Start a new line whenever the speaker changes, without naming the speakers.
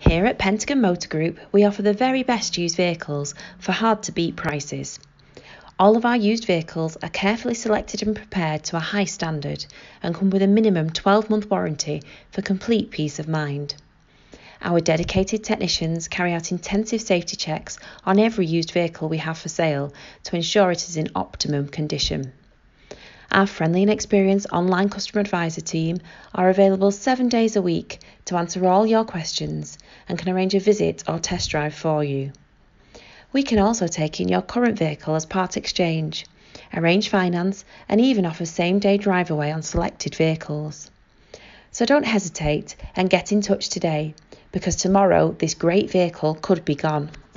Here at Pentagon Motor Group, we offer the very best used vehicles for hard-to-beat prices. All of our used vehicles are carefully selected and prepared to a high standard and come with a minimum 12-month warranty for complete peace of mind. Our dedicated technicians carry out intensive safety checks on every used vehicle we have for sale to ensure it is in optimum condition. Our friendly and experienced online customer advisor team are available 7 days a week to answer all your questions and can arrange a visit or test drive for you. We can also take in your current vehicle as part exchange, arrange finance and even offer same-day drive away on selected vehicles. So don't hesitate and get in touch today, because tomorrow this great vehicle could be gone.